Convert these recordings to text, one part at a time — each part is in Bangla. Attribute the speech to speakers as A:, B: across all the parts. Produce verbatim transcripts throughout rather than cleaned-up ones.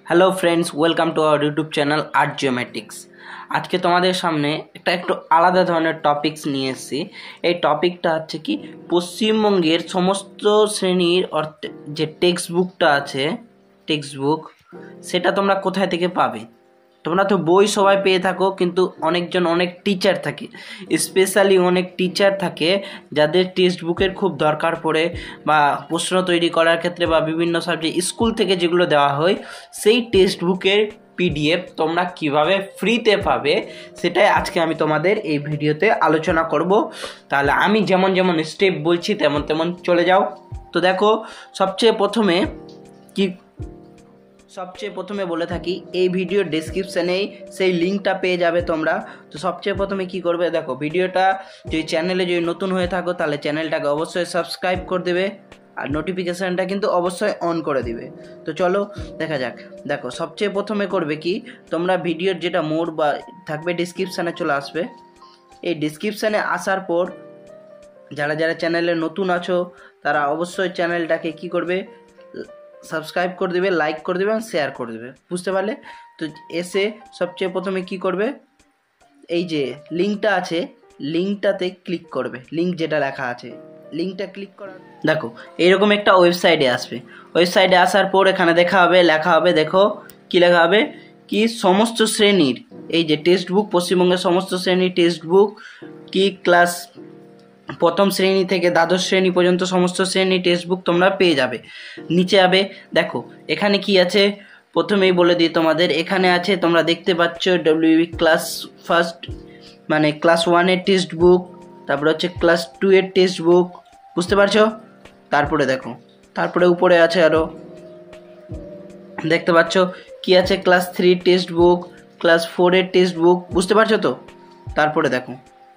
A: Hello friends, welcome to our YouTube channel art geometrics. আজকে তোমাদের সামনে একটা একটু আলাদা ধরনের টপিকস নিয়ে এসেছি। এই টপিকটা হচ্ছে কি, পশ্চিমবঙ্গের সমস্ত শ্রেণীর যে টেক্সট বুকটা আছে, টেক্সট বুক সেটা তোমরা কোথায় থেকে পাবে? তোমরা তো বই সবাই পেয়ে থাকো, কিন্তু অনেকজন অনেক টিচার থাকে, স্পেশালি অনেক টিচার থাকে যাদের টেক্সট বুকের খুব দরকার পড়ে, বা প্রশ্ন তৈরি করার ক্ষেত্রে বা বিভিন্ন সাবজেক্ট স্কুল থেকে যেগুলো দেওয়া হয় সেই টেক্সট বুকের পিডিএফ তোমরা কিভাবে ফ্রিতে পাবে সেটাই আজকে আমি তোমাদের এই ভিডিওতে আলোচনা করব। তাহলে আমি যেমন যেমন স্টেপ বলছি তেমন তেমন চলে যাও। তো দেখো, সবচেয়ে প্রথমে কি সবচেয়ে প্রথমে বলে থাকি, এই ভিডিওর ডেসক্রিপশানেই সেই লিঙ্কটা পেয়ে যাবে তোমরা। তো সবচেয়ে প্রথমে কি করবে, দেখো ভিডিওটা যদি চ্যানেলে যদি নতুন হয়ে থাকো তাহলে চ্যানেলটাকে অবশ্যই সাবস্ক্রাইব করে দেবে, আর নোটিফিকেশানটা কিন্তু অবশ্যই অন করে দিবে। তো চলো দেখা যাক। দেখো সবচেয়ে প্রথমে করবে কি, তোমরা ভিডিওর যেটা মোড় বা থাকবে ডেসক্রিপশানে চলে আসবে। এই ডেসক্রিপশানে আসার পর যারা যারা চ্যানেলে নতুন আছো তারা অবশ্যই চ্যানেলটাকে কি করবে, সাবস্ক্রাইব করে দেবে, লাইক করে দেবে এবং শেয়ার করে দেবে। বুঝতে পারলে? তো এসে সবচেয়ে প্রথমে কি করবে, এই যে লিঙ্কটা আছে লিঙ্কটাতে ক্লিক করবে, লিঙ্ক যেটা লেখা আছে লিঙ্কটা ক্লিক করার দেখো এইরকম একটা ওয়েবসাইটে আসবে। ওয়েবসাইটে আসার পর এখানে দেখা হবে, লেখা হবে, দেখো কি লেখা হবে, কি সমস্ত শ্রেণীর এই যে টেক্সট বুক, পশ্চিমবঙ্গের সমস্ত শ্রেণীর টেক্সট বুক, কি ক্লাস প্রথম শ্রেণী থেকে দ্বাদশ শ্রেণী পর্যন্ত সমস্ত শ্রেণী টেক্সট বুক তোমরা পেয়ে যাবে। নিচে যাবে, দেখো এখানে কি আছে প্রথমেই বলে দিই তোমাদের। এখানে আছে, তোমরা দেখতে পাচ্ছ ডব্লিউবি ক্লাস ফার্স্ট মানে ক্লাস ওয়ানের টেক্সট বুক, তারপরে হচ্ছে ক্লাস টু এর টেক্সট বুক, বুঝতে পারছো? তারপরে দেখো, তারপরে উপরে আছে আরও দেখতে পাচ্ছ কি আছে, class three text book, class four এর টেক্সট বুক, বুঝতে পারছো তো? তারপরে দেখো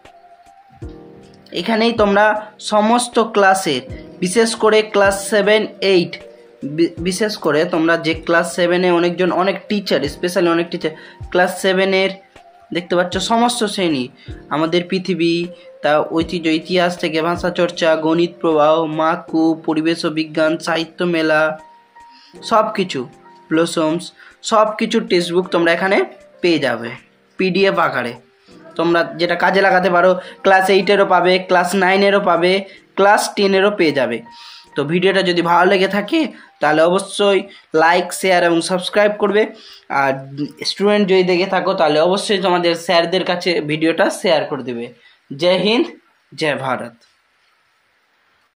A: এখানেই তোমরা সমস্ত ক্লাসের, বিশেষ করে ক্লাস সেভেন এইট, বিশেষ করে তোমরা যে ক্লাস সেভেনে অনেকজন অনেক টিচার, স্পেশালি অনেক টিচার ক্লাস সেভেনের দেখতে পাচ্ছ সমস্ত শ্রেণী, আমাদের পৃথিবী, তা ঐতিহ্য, ইতিহাস থেকে ভাষা চর্চা, গণিত প্রবাহ, মাকু, পরিবেশ ও বিজ্ঞান, সাহিত্য মেলা, সব কিছু, ব্লসমস, সব কিছু টেক্সট বুক তোমরা এখানে পেয়ে যাবে পিডিএফ আকারে। তোমরা যেটা কাজে লাগাতে পারো, ক্লাস এইটেরও পাবে, ক্লাস নাইনেরও পাবে, ক্লাস টেনেরও পেয়ে যাবে। তো ভিডিওটা যদি ভালো লেগে থাকে তাহলে অবশ্যই লাইক, শেয়ার এবং সাবস্ক্রাইব করবে। আর স্টুডেন্ট যদি দেখে থাকো তাহলে অবশ্যই তোমাদের স্যারদের কাছে ভিডিওটা শেয়ার করে দেবে। জয় হিন্দ, জয় ভারত।